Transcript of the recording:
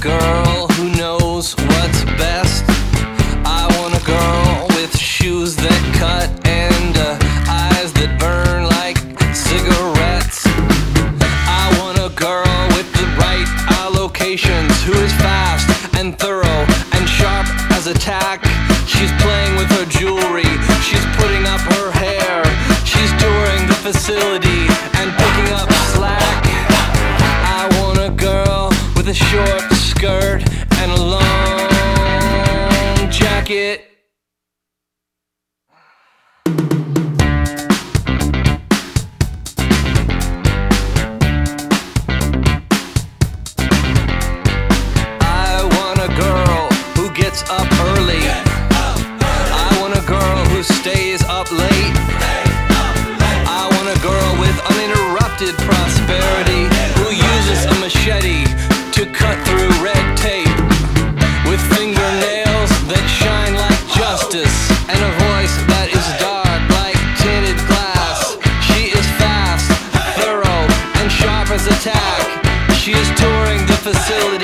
girl who knows what's best. I want a girl with shoes that cut and eyes that burn like cigarettes. I want a girl with the right allocations, who is fast and thorough and sharp as a tack. She's playing with her jewelry, she's putting up her hair, she's touring the facility and picking up slack. I want a girl with a short skirt and a long jacket. I want a girl who gets up early. I want a girl who stays up late. I want a girl with uninterrupted prosperity, who uses a machete to cut through red tape, with fingernails that shine like justice and a voice that is dark like tinted glass. She is fast, thorough, and sharp as a tack. She is touring the facility